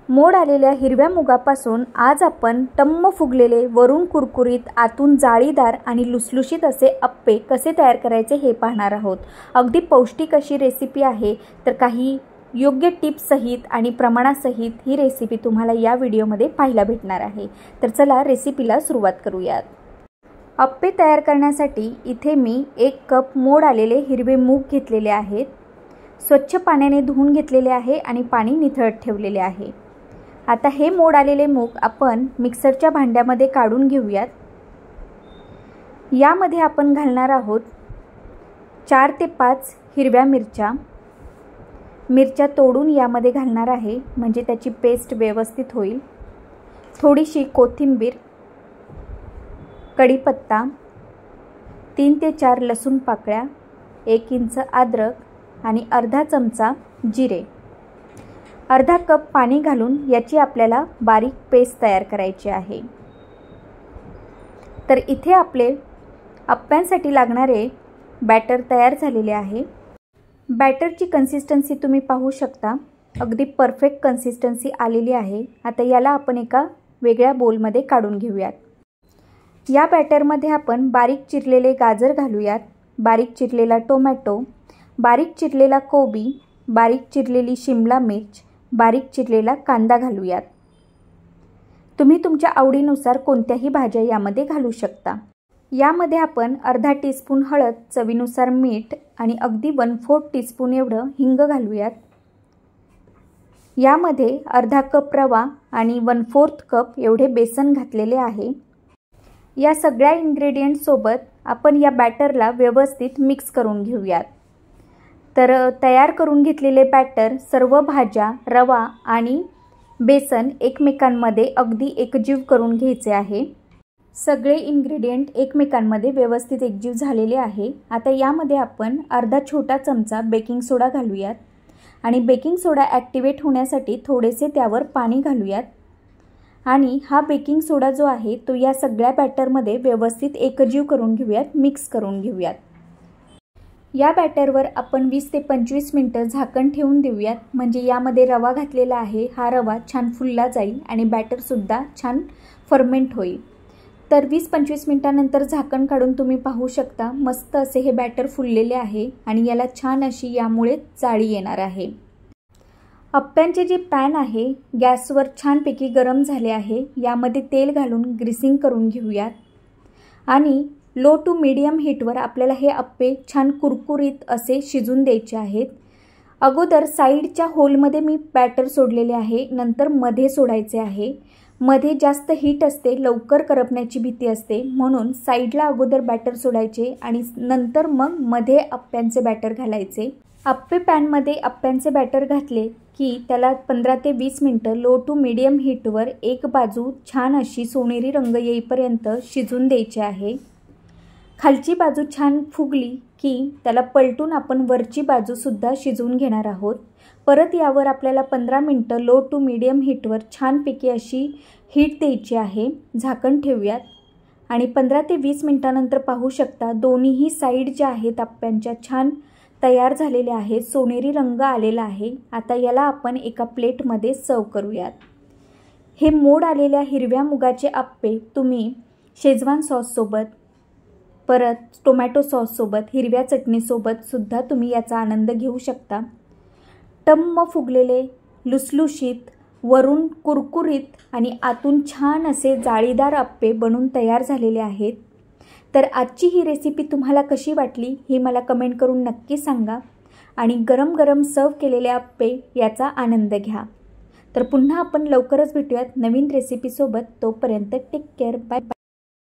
मोड आलेल्या हिरव्या मुगापासून आज आपण टम्म फुगलेले, वरून कुरकुरीत, आतून जाळीदार आणि लुसलुशीत असे अप्पे कसे तयार करायचे हे पाहणार आहोत। अगदी पौष्टिक अशी रेसिपी आहे, तर काही योग्य टिप्स सहित आणि प्रमाणासहित ही रेसिपी तुम्हाला या व्हिडिओमध्ये पाहायला भेटणार आहे। तर चला रेसिपीला सुरुवात करूयात। अप्पे तयार करण्यासाठी इथे मी 1 कप मोड आलेले हिरवे मूग घेतलेले आहेत। स्वच्छ पाण्याने धुवून घेतलेले आहे आणि पाणी निथळत ठेवलेले आहे। आता हे मोड आलेले मूग आपण मिक्सरच्या भांड्यामध्ये काढून घेऊयात। यामध्ये आपण घालणार आहोत 4 ते 5 हिरव्या मिरच्या तोडून यामध्ये घालणार आहे, म्हणजे त्याची पेस्ट व्यवस्थित होईल। थोडीशी कोथिंबीर, कढीपत्ता, 3 ते 4 लसूण पाकळ्या, 1 इंच अद्रक आणि अर्धा चमचा जिरे। अर्धा कप पाणी घालून याची आपल्याला बारीक पेस्ट तयार करायची आहे। तर इथे आपले अप्प्यांसाठी लागणारे बॅटर तयार झालेले आहे। बॅटरची कन्सिस्टन्सी तुम्ही पाहू शकता, अगदी परफेक्ट कन्सिस्टन्सी आलेली आहे। आता याला आपण एका वेगळ्या बोलमध्ये काढून घेऊयात। या बॅटरमध्ये आपण बारीक चिरलेले गाजर घालूयात, बारीक चिरलेला टोमॅटो, बारीक चिरलेला कोबी, बारीक चिरलेली शिमला मिर्च, बारीक चिरलेला कांदा घालूयात। तुम्ही तुमच्या आवडीनुसार कोणत्याही भाज्या यामध्ये घालू शकता। यामध्ये आपण अर्धा टीस्पून हळद, चवीनुसार मीठ आणि अगदी 1/4 टीस्पून एवढं हिंग घालूयात। यामध्ये अर्धा कप रवा आणि 1/4 कप एवढे बेसन घातलेले आहे। या सगळ्या इन्ग्रेडियंट सोबत आपण या बॅटरला व्यवस्थित मिक्स करून घेऊयात। तर तयार करून घेतलेले बॅटर सर्व भाज्या, रवा आणि बेसन एकमेकांमध्ये अगदी एकजीव करून घ्यायचे आहे। सगळे इन्ग्रेडियंट एकमेकांमध्ये व्यवस्थित एकजीव झालेले आहे। आता यामध्ये आपण अर्धा छोटा चमचा बेकिंग सोडा घालूयात आणि बेकिंग सोडा ॲक्टिवेट होण्यासाठी थोडेसे त्यावर पाणी घालूयात आणि हा बेकिंग सोडा जो आहे तो या सगळ्या बॅटरमध्ये व्यवस्थित एकजीव करून घेऊयात, मिक्स करून घेऊयात। या बॅटरवर आपण 20 ते 25 मिनिटं झाकण ठेवून देऊयात, म्हणजे यामध्ये रवा घातलेला आहे, हा रवा छान फुलला जाईल आणि बॅटरसुद्धा छान फर्मेंट होईल। तर 20-25 मिनिटांनंतर झाकण काढून तुम्ही पाहू शकता, मस्त असे हे बॅटर फुललेले आहे आणि याला छान अशी यामुळे जाळी येणार आहे। अप्प्यांचे जे पॅन आहे गॅसवर छानपैकी गरम झाले आहे। यामध्ये तेल घालून ग्रीसिंग करून घेऊयात आणि लो टू मीडियम हीटवर आपल्याला हे अप्पे छान कुरकुरीत असे शिजून द्यायचे आहेत। अगोदर साईडच्या होलमध्ये मी बॅटर सोडलेले आहे, नंतर मध्ये सोडायचे आहे। मध्ये जास्त हीट असते, लवकर करपण्याची भीती असते, म्हणून साईडला अगोदर बॅटर सोडायचे आणि नंतर मग मध्ये अप्प्यांचे बॅटर घालायचे। अप्पे पॅनमध्ये अप्प्यांचे बॅटर घातले की त्याला 15 ते 20 मिनिटं लो टू मीडियम हीटवर एक बाजू छान अशी सोनेरी रंग येईपर्यंत शिजून द्यायचे आहे। खालची बाजू छान फुगली की त्याला पलटून आपण वरची बाजूसुद्धा शिजवून घेणार आहोत। परत यावर आपल्याला 15 मिनिटं लो टू मीडियम हीटवर छानपैकी अशी हीट द्यायची आहे। झाकण ठेवूयात आणि 15 ते 20 मिनिटांनंतर पाहू शकता दोन्हीही साईड ज्या आहेत अप्प्यांच्या छान तयार झालेल्या आहेत, सोनेरी रंग आलेला आहे। आता याला आपण एका प्लेटमध्ये सर्व करूयात। हे मोड आलेल्या हिरव्या मुगाचे अप्पे तुम्ही शेजवान सॉससोबत, परत टोमॅटो सॉससोबत, हिरव्या चटणीसोबत सुद्धा तुम्ही याचा आनंद घेऊ शकता। टम्म फुगलेले, लुसलुशीत, वरून कुरकुरीत आणि आतून छान असे जाळीदार अप्पे बनून तयार झालेले आहेत। तर आजची ही रेसिपी तुम्हाला कशी वाटली हे मला कमेंट करून नक्की सांगा आणि गरम गरम सर्व केलेले अप्पे याचा आनंद घ्या। तर पुन्हा आपण लवकरच भेटूयात नवीन रेसिपीसोबत। तोपर्यंत टेक केअर, बाय बाय।